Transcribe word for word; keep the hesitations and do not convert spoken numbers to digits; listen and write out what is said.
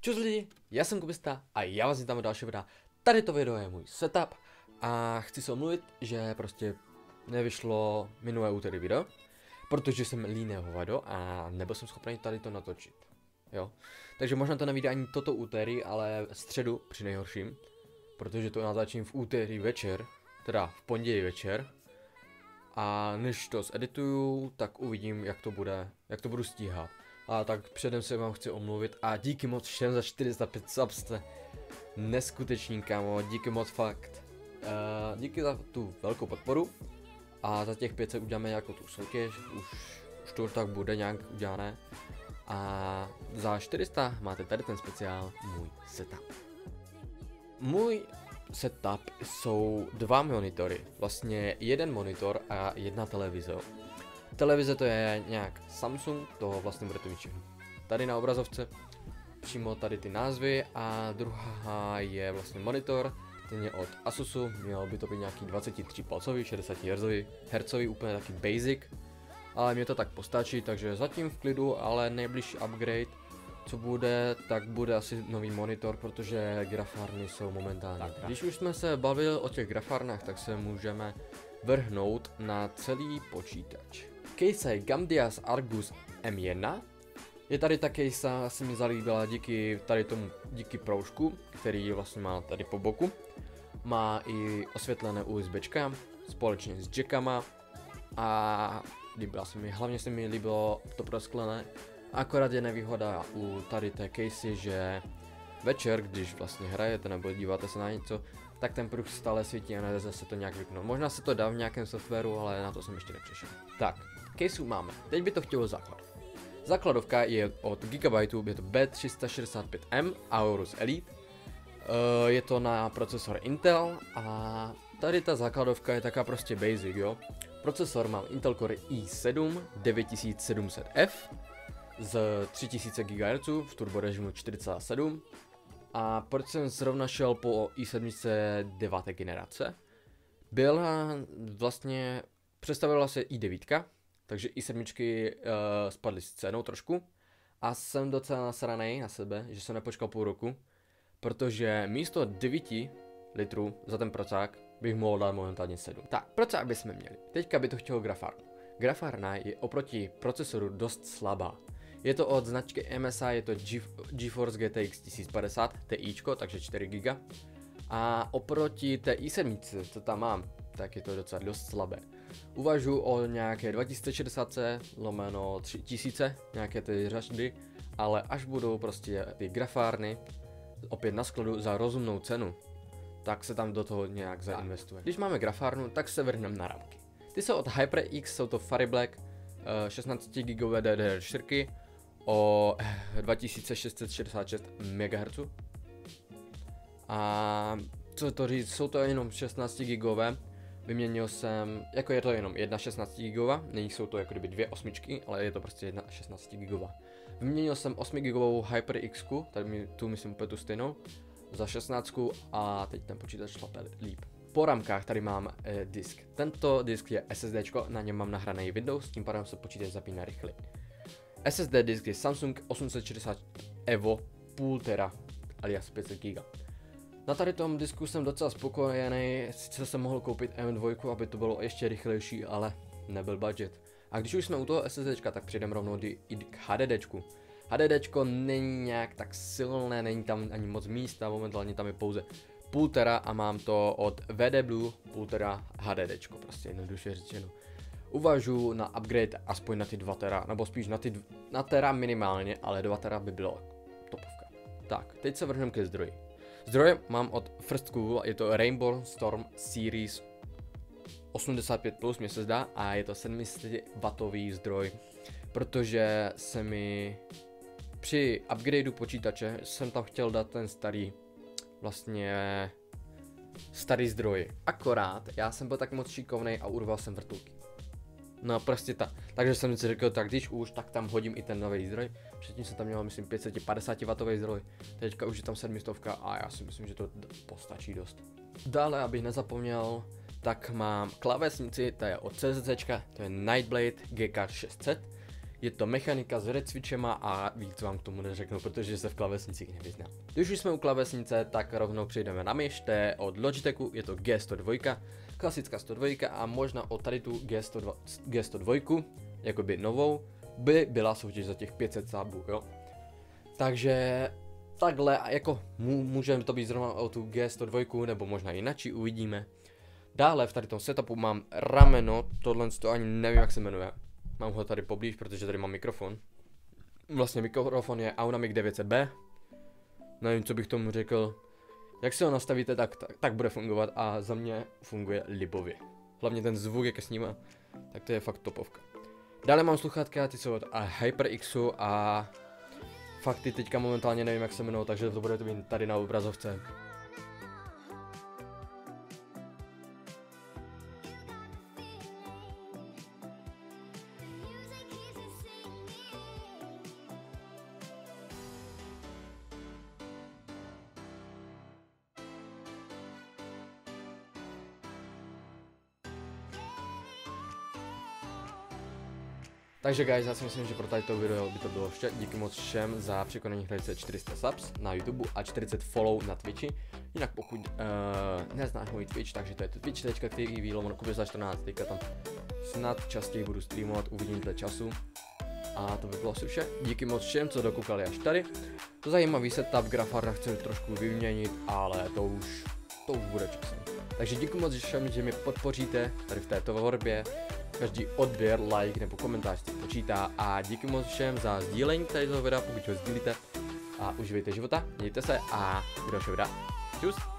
Čus lidi, já jsem Kubista a já vás vítám u dalšího videa. Tady to video je můj setup a chci se omluvit, že prostě nevyšlo minulé úterý video, protože jsem líné hovado a nebyl jsem schopný tady to natočit. Jo, takže možná to nevíde ani toto úterý, ale středu při nejhorším, protože to natáčím v úterý večer, teda v pondělí večer. A než to zedituju, tak uvidím, jak to bude, jak to budu stíhat. A tak předem se vám chci omluvit a díky moc všem za čtyři sta pět subs, jste neskuteční, kámo, díky moc fakt. Uh, díky za tu velkou podporu a za těch pět set uděláme jako tu soutěž, už, už to tak bude nějak udělané. A za čtyři sta máte tady ten speciál, můj setup. Můj setup jsou dva monitory, vlastně jeden monitor a jedna televize. Televize to je nějak Samsung, toho vlastně budete mít všechno. Tady na obrazovce, přímo tady ty názvy a druhá je vlastně monitor, ten je od Asusu, měl by to být nějaký dvacet tři palcový, šedesát hertzový, úplně taky basic. Ale mě to tak postačí, takže zatím v klidu, ale nejbližší upgrade, co bude, tak bude asi nový monitor, protože grafárny jsou momentálně. Tak, když už jsme se bavili o těch grafárnách, tak se můžeme vrhnout na celý počítač. Case Gamdias Argus M jedna. Je tady ta case, se mi zalíbila díky tady tomu, díky proužku, který vlastně má tady po boku. Má i osvětlené USBčka společně s jackama a líbila se mi, hlavně se mi líbilo to prosklené. Akorát je nevýhoda u tady té case, že večer, když vlastně hrajete nebo díváte se na něco, tak ten pruh stále svítí a nedá se to nějak vypnout. Možná se to dá v nějakém softwaru, ale na to jsem ještě nepřišel. Tak, caseu máme. Teď by to chtělo základ. Základovka je od Gigabyte, je to B tři set šedesát pět M Aorus Elite. Uh, je to na procesor Intel a tady ta základovka je taká prostě basic, jo. Procesor mám Intel Core i sedm devět sedm set F z tři tisíce gigahertzů v turbo režimu čtyři celá sedm. A proč jsem zrovna šel po i sedm deváté generace? Byla vlastně, představila se i devět, takže i sedm uh, spadly s cenou trošku. A jsem docela nasranej na sebe, že jsem nepočkal půl roku, protože místo devět litrů za ten procák bych mohl dát momentálně sedm. Tak, procák bychom měli. Teďka by to chtělo grafárnu. Grafárna je oproti procesoru dost slabá. Je to od značky M S I, je to GeForce G T X tisíc padesát Ti, takže čtyři giga. A oproti té i sedm, co tam mám, tak je to docela dost slabé. Uvažuji o nějaké dva tisíce šedesát lomeno tři tisíce, nějaké ty řady, ale až budou prostě ty grafárny opět na skladu za rozumnou cenu, tak se tam do toho nějak zainvestuje. Když máme grafárnu, tak se vrhneme na ramky. Ty jsou od HyperX, jsou to Fariblack šestnáct gigové D D R čtyři o dva tisíce šest set šedesát šest megahertzů. A co to říct, jsou to jenom šestnáct gigové. Vyměnil jsem, jako je to jenom jedna šestnáct gigová, není jsou to jako kdyby dvě osmičky, ale je to prostě jedna šestnáct gigová. Vyměnil jsem osm gigovou HyperX, tady mi, tu myslím úplně tu stejnou, za šestnáct a teď ten počítač šlape líp. Po ramkách tady mám eh, disk. Tento disk je SSDčko, na něm mám nahraný Windows, tím pádem se počítač zapíná rychleji. S S D disk je Samsung osm set šedesát Evo půl tera alias pět set giga. Na tady tom disku jsem docela spokojený, sice jsem mohl koupit M dva, aby to bylo ještě rychlejší, ale nebyl budget. A když už jsme u toho SSDčka, tak přijdeme rovnou i k HDDčku. HDDčko není nějak tak silné, není tam ani moc místa, momentálně tam je pouze půl tera a mám to od V D Blue půl tera HDDčko, prostě jednoduše řečeno. Uvažuji na upgrade aspoň na ty dva tera, nebo spíš na ty dv na tera minimálně, ale dva tera by bylo topovka. Tak, teď se vrhneme ke zdroji. Zdroje mám od First Google, je to Rainbow Storm Series osmdesát pět plus, mě se zdá, a je to sedm set watový zdroj, protože se mi při upgradeu počítače jsem tam chtěl dát ten starý, vlastně starý zdroj. Akorát já jsem byl tak moc šikovnej a urval jsem vrtulky. No prostě tak, takže jsem si řekl, tak když už, tak tam hodím i ten nový zdroj. Předtím jsem tam měl, myslím, pět set padesát watový zdroj, teďka už je tam sedm set a já si myslím, že to postačí dost. Dále, abych nezapomněl, tak mám klávesnici, to je od C Z C, to je Nightblade G K šest set. Je to mechanika s recvičema a víc vám k tomu neřeknu, protože se v klávesnicích nevyznám. Když už jsme u klávesnice, tak rovnou přejdeme na myš, to je od Logitechu, je to G sto dva, klasická sto dva a možná o tady tu G sto dva, G sto dva, jakoby novou, by byla soutěž za těch pět set sábů, jo. Takže takhle, jako můžeme to být zrovna o tu G sto dva, nebo možná jinačí, uvidíme. Dále v tady tom setupu mám rameno, tohle to ani nevím, jak se jmenuje. Mám ho tady poblíž, protože tady mám mikrofon. Vlastně mikrofon je Aunamic devět set B. Nevím, co bych tomu řekl. Jak si ho nastavíte, tak, tak, tak bude fungovat a za mě funguje libově. Hlavně ten zvuk, jak je s nima, tak to je fakt topovka. Dále mám sluchátka, ty jsou od HyperXu a fakt ty teďka momentálně nevím, jak se jmenou, takže to bude to být tady na obrazovce. Takže guys, já si myslím, že pro tady to video by to bylo vše. Díky moc všem za překonání hranice čtyři sta subs na YouTube a čtyřicet follow na Twitchi. Jinak pokud uh, neznáš můj Twitch, takže to je to twitch tečka t v lomeno kubica čtrnáct, teďka tam snad častěji budu streamovat, uvidím dle času. A to by bylo asi vše. Díky moc všem, co dokoukali až tady. To zajímavý setup, Grafarda chci trošku vyměnit, ale to už, to už bude časem. Takže díky moc všem, že mě podpoříte tady v této tvorbě. Každý odběr, like nebo komentář se počítá a díky moc všem za sdílení tady toho videa, pokud ho sdílíte a uživejte života, mějte se a do dalšího videa. Čus!